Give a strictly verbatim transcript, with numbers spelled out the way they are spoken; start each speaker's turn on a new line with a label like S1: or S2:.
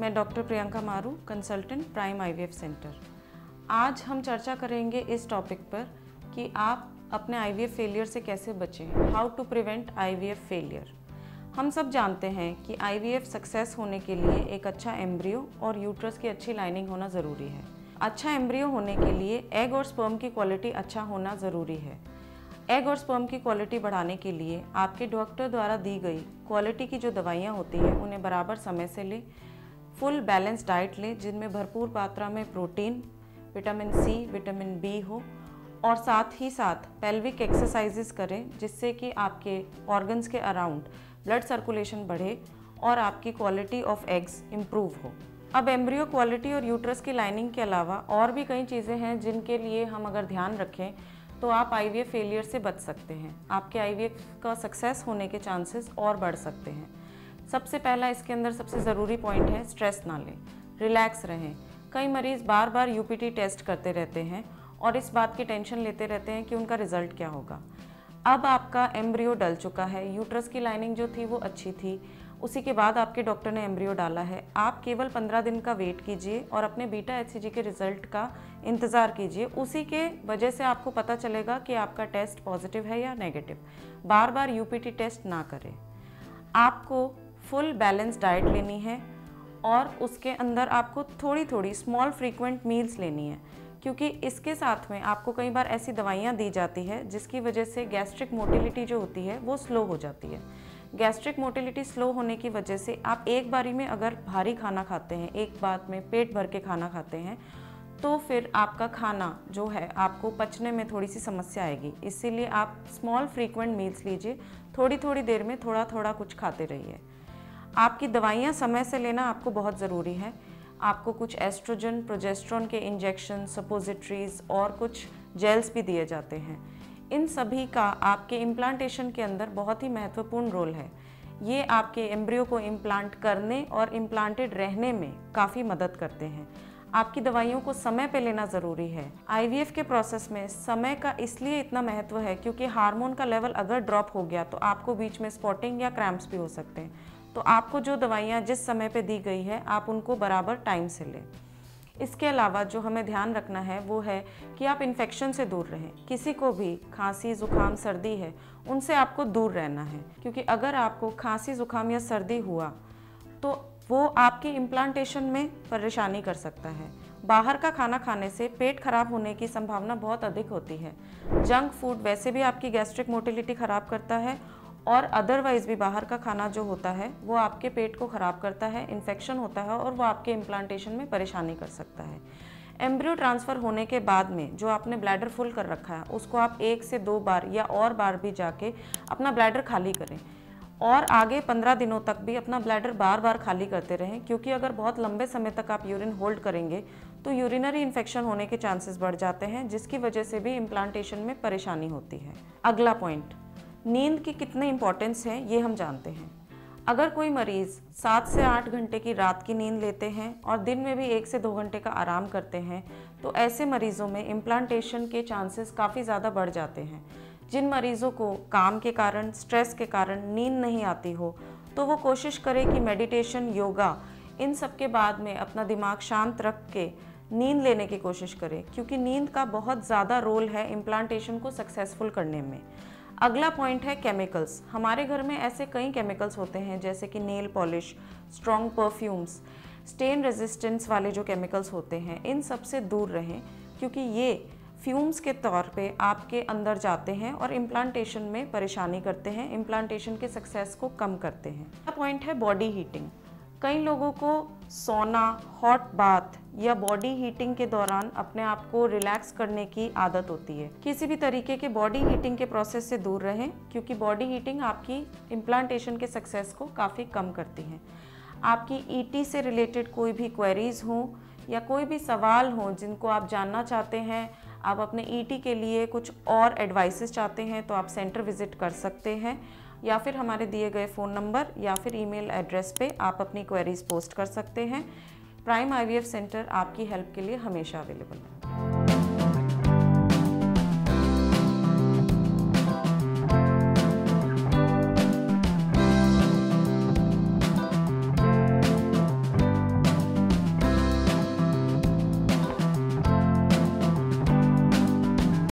S1: मैं डॉक्टर प्रियंका मारू, consultant prime IVF centre. आज हम चर्चा करेंगे इस टॉपिक पर कि आप अपने आईवीएफ फेलियर से कैसे बचें, how to prevent IVF failure. हम सब जानते हैं कि आईवीएफ सक्सेस होने के लिए एक अच्छा एम्ब्रियो और यूट्रस की अच्छी लाइनिंग होना ज़रूरी है। अच्छा एम्ब्रियो होने के लिए एग और स्पर्म की क्वालिटी अच्छा होना ज़रूरी है। एग और स्पर्म की क्वालिटी बढ़ाने के लिए आपके डॉक्टर द्वारा दी गई क्वालिटी की जो दवाइयाँ होती हैं उन्हें बराबर समय से लें। फुल बैलेंस डाइट लें जिनमें भरपूर मात्रा में protein, vitamin C, vitamin B हो और साथ ही साथ पेल्विक एक्सरसाइजेस करें जिससे कि आपके ऑर्गन्स के अराउंड ब्लड सर्कुलेशन बढ़े और आपकी क्वालिटी ऑफ एग्स इम्प्रूव हो। अब एम्ब्रियो क्वालिटी और यूट्रस की लाइनिंग के अलावा और भी कई चीज़ें हैं जिनके लिए हम अगर ध्यान रखें तो आप आईवीएफ फेलियर से बच सकते हैं। आपके आईवीएफ का सक्सेस होने के चांसेस और बढ़ सकते हैं। सबसे पहला इसके अंदर सबसे ज़रूरी पॉइंट है स्ट्रेस ना लें, रिलैक्स रहें। कई मरीज़ बार बार यूपीटी टेस्ट करते रहते हैं और इस बात की टेंशन लेते रहते हैं कि उनका रिजल्ट क्या होगा। अब आपका एम्ब्रियो डल चुका है, यूट्रस की लाइनिंग जो थी वो अच्छी थी, उसी के बाद आपके डॉक्टर ने एम्ब्रियो डाला है। आप केवल पंद्रह दिन का वेट कीजिए और अपने बीटा एचसीजी के रिजल्ट का इंतज़ार कीजिए। उसी के वजह से आपको पता चलेगा कि आपका टेस्ट पॉजिटिव है या नेगेटिव। बार बार यूपीटी टेस्ट ना करें। आपको फुल बैलेंस डाइट लेनी है और उसके अंदर आपको थोड़ी थोड़ी स्मॉल फ्रीक्वेंट मील्स लेनी है, क्योंकि इसके साथ में आपको कई बार ऐसी दवाइयाँ दी जाती है जिसकी वजह से गैस्ट्रिक मोटिलिटी जो होती है वो स्लो हो जाती है। गैस्ट्रिक मोटिलिटी स्लो होने की वजह से आप एक बारी में अगर भारी खाना खाते हैं, एक बात में पेट भर के खाना खाते हैं, तो फिर आपका खाना जो है आपको पचने में थोड़ी सी समस्या आएगी। इसीलिए आप स्मॉल फ्रीक्वेंट मील्स लीजिए, थोड़ी थोड़ी देर में थोड़ा थोड़ा कुछ खाते रहिए। आपकी दवाइयाँ समय से लेना आपको बहुत ज़रूरी है। आपको कुछ एस्ट्रोजन, प्रोजेस्ट्रॉन के इंजेक्शन, सपोजिटरीज और कुछ जेल्स भी दिए जाते हैं। इन सभी का आपके इम्प्लांटेशन के अंदर बहुत ही महत्वपूर्ण रोल है। ये आपके एम्ब्रियो को इम्प्लांट करने और इम्प्लांटेड रहने में काफ़ी मदद करते हैं। आपकी दवाइयों को समय पे लेना ज़रूरी है। आईवीएफ के प्रोसेस में समय का इसलिए इतना महत्व है क्योंकि हार्मोन का लेवल अगर ड्रॉप हो गया तो आपको बीच में स्पॉटिंग या क्रैम्प्स भी हो सकते हैं। तो आपको जो दवाइयाँ जिस समय पे दी गई है आप उनको बराबर टाइम से लें। इसके अलावा जो हमें ध्यान रखना है वो है कि आप इन्फेक्शन से दूर रहें। किसी को भी खांसी, ज़ुकाम, सर्दी है उनसे आपको दूर रहना है, क्योंकि अगर आपको खांसी, ज़ुकाम या सर्दी हुआ तो वो आपके इम्प्लांटेशन में परेशानी कर सकता है। बाहर का खाना खाने से पेट खराब होने की संभावना बहुत अधिक होती है। जंक फूड वैसे भी आपकी गैस्ट्रिक मोटिलिटी ख़राब करता है और अदरवाइज़ भी बाहर का खाना जो होता है वो आपके पेट को ख़राब करता है, इन्फेक्शन होता है और वो आपके इम्प्लांटेशन में परेशानी कर सकता है। एम्ब्रियो ट्रांसफ़र होने के बाद में जो आपने ब्लैडर फुल कर रखा है उसको आप एक से दो बार या और बार भी जाके अपना ब्लैडर खाली करें और आगे पंद्रह दिनों तक भी अपना ब्लैडर बार बार खाली करते रहें, क्योंकि अगर बहुत लंबे समय तक आप यूरिन होल्ड करेंगे तो यूरिनरी इन्फेक्शन होने के चांसेस बढ़ जाते हैं, जिसकी वजह से भी इम्प्लांटेशन में परेशानी होती है। अगला पॉइंट, नींद की कितनी इम्पोर्टेंस है ये हम जानते हैं। अगर कोई मरीज़ सात से आठ घंटे की रात की नींद लेते हैं और दिन में भी एक से दो घंटे का आराम करते हैं तो ऐसे मरीज़ों में इम्प्लांटेशन के चांसेस काफ़ी ज़्यादा बढ़ जाते हैं। जिन मरीज़ों को काम के कारण, स्ट्रेस के कारण नींद नहीं आती हो तो वो कोशिश करें कि मेडिटेशन, योगा, इन सब के बाद में अपना दिमाग शांत रख के नींद लेने की कोशिश करें, क्योंकि नींद का बहुत ज़्यादा रोल है इम्प्लांटेशन को सक्सेसफुल करने में। अगला पॉइंट है केमिकल्स। हमारे घर में ऐसे कई केमिकल्स होते हैं जैसे कि nail polish, strong perfumes, stain resistance वाले जो केमिकल्स होते हैं, इन सब से दूर रहें, क्योंकि ये फ्यूम्स के तौर पे आपके अंदर जाते हैं और इम्प्लांटेशन में परेशानी करते हैं, इम्प्लांटेशन के सक्सेस को कम करते हैं। अगला पॉइंट है बॉडी हीटिंग। कई लोगों को सोना, हॉट बाथ या बॉडी हीटिंग के दौरान अपने आप को रिलैक्स करने की आदत होती है। किसी भी तरीके के बॉडी हीटिंग के प्रोसेस से दूर रहें, क्योंकि बॉडी हीटिंग आपकी इम्प्लांटेशन के सक्सेस को काफ़ी कम करती है। आपकी ईटी से रिलेटेड कोई भी क्वेरीज हों या कोई भी सवाल हों जिनको आप जानना चाहते हैं, आप अपने ईटी के लिए कुछ और एडवाइसेस चाहते हैं तो आप सेंटर विजिट कर सकते हैं, या फिर हमारे दिए गए फ़ोन नंबर या फिर ईमेल एड्रेस पे आप अपनी क्वेरीज पोस्ट कर सकते हैं। प्राइम आईवीएफ सेंटर आपकी हेल्प के लिए हमेशा अवेलेबल है।